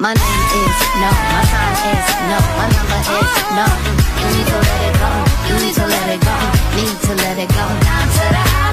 My name is no, my sign is no, my number is no. You need to let it go, you need to let it go, need to let it go. Down to the